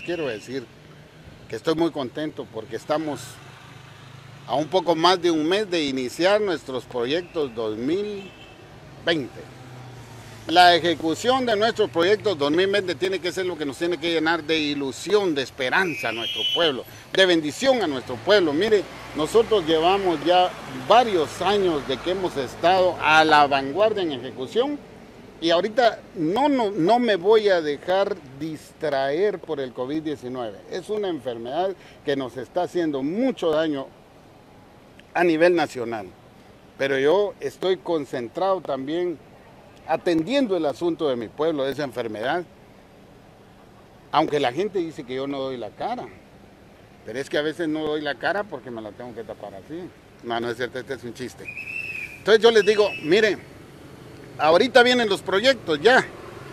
quiero decir que estoy muy contento porque estamos a un poco más de un mes de iniciar nuestros proyectos 2020. La ejecución de nuestros proyectos 2020 tiene que ser lo que nos tiene que llenar de ilusión, de esperanza a nuestro pueblo, de bendición a nuestro pueblo. Mire, nosotros llevamos ya varios años de que hemos estado a la vanguardia en ejecución y ahorita no me voy a dejar distraer por el COVID-19. Es una enfermedad que nos está haciendo mucho daño a nivel nacional, pero yo estoy concentrado también atendiendo el asunto de mi pueblo, de esa enfermedad, aunque la gente dice que yo no doy la cara, pero es que a veces no doy la cara porque me la tengo que tapar así. No es cierto, este es un chiste. Entonces yo les digo, miren, ahorita vienen los proyectos ya,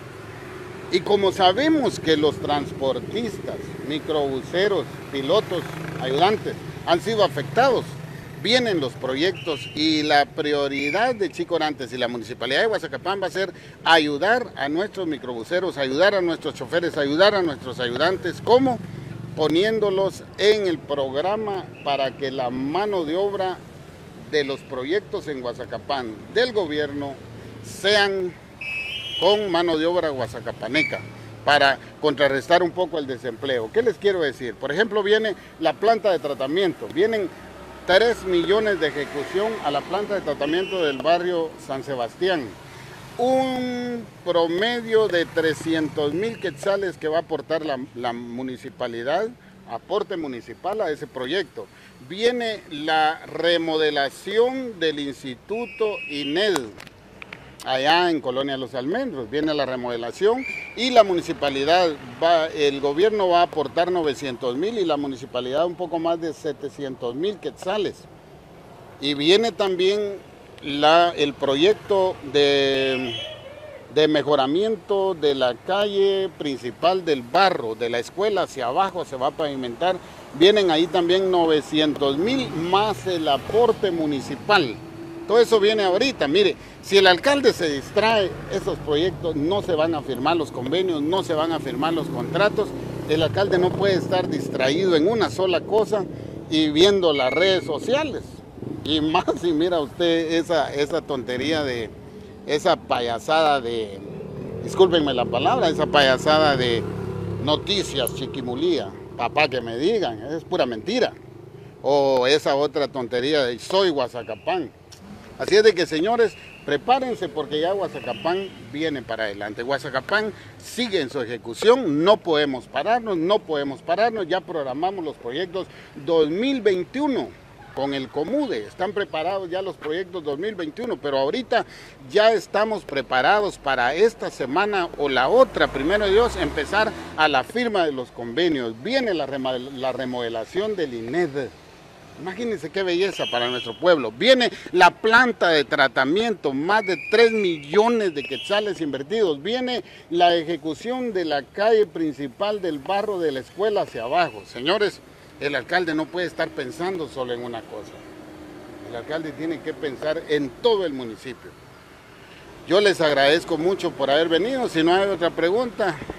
y como sabemos que los transportistas, microbuseros, pilotos, ayudantes han sido afectados, vienen los proyectos y la prioridad de Chico Orantes y la Municipalidad de Guazacapán va a ser ayudar a nuestros microbuseros, ayudar a nuestros choferes, ayudar a nuestros ayudantes. ¿Cómo? Poniéndolos en el programa para que la mano de obra de los proyectos en Guazacapán del gobierno sean con mano de obra guazacapaneca, para contrarrestar un poco el desempleo. ¿Qué les quiero decir? Por ejemplo, viene la planta de tratamiento, vienen 3 millones de ejecución a la planta de tratamiento del barrio San Sebastián. Un promedio de 300,000 quetzales que va a aportar la municipalidad, aporte municipal a ese proyecto. Viene la remodelación del Instituto INED, allá en Colonia Los Almendros, viene la remodelación y la municipalidad, el gobierno va a aportar 900,000 y la municipalidad un poco más de 700,000 quetzales. Y viene también el proyecto de mejoramiento de la calle principal del barro, de la escuela hacia abajo se va a pavimentar. Vienen ahí también 900,000 más el aporte municipal. Todo eso viene ahorita. Mire, si el alcalde se distrae, esos proyectos no se van a firmar los convenios, no se van a firmar los contratos. El alcalde no puede estar distraído en una sola cosa y viendo las redes sociales. Y más si mira usted esa tontería de, esa payasada de, discúlpenme la palabra, esa payasada de noticias chiquimulía, papá que me digan, es pura mentira. O esa otra tontería de soy Guazacapán. Así es de que, señores, prepárense porque ya Guazacapán viene para adelante. Guazacapán sigue en su ejecución, no podemos pararnos, ya programamos los proyectos 2021 con el Comude. Están preparados ya los proyectos 2021, pero ahorita ya estamos preparados para esta semana o la otra, primero Dios, empezar a la firma de los convenios. Viene la remodelación del INED. Imagínense qué belleza para nuestro pueblo. Viene la planta de tratamiento, más de 3 millones de quetzales invertidos. Viene la ejecución de la calle principal del barrio de la escuela hacia abajo. Señores, el alcalde no puede estar pensando solo en una cosa. El alcalde tiene que pensar en todo el municipio. Yo les agradezco mucho por haber venido. Si no hay otra pregunta,